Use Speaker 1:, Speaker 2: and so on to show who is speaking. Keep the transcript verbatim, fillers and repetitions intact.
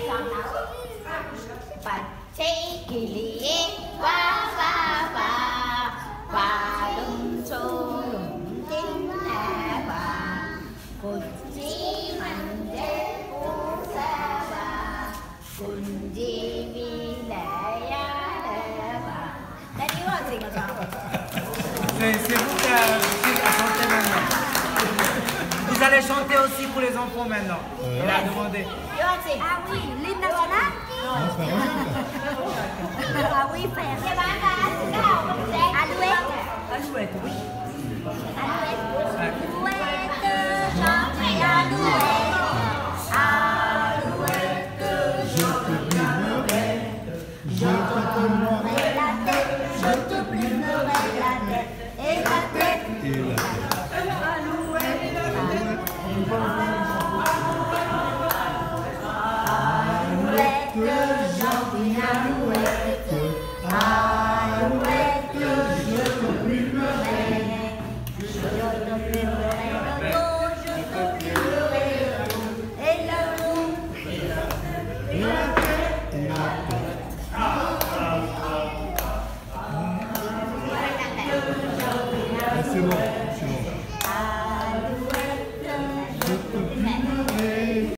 Speaker 1: Particulier, wa wa wa, wa lung cho lung din na wa, kunji manje pusa wa, kunji vilaya wa. T'as dit quoi, c'est comme ça?
Speaker 2: C'est vous qui a chanté maintenant. Vous allez chanter aussi pour les enfants maintenant. Il a demandé.
Speaker 1: Ah oui, l'hymne national? Ah oui, frère. Alouette.
Speaker 2: Alouette, oui.
Speaker 1: Alouette.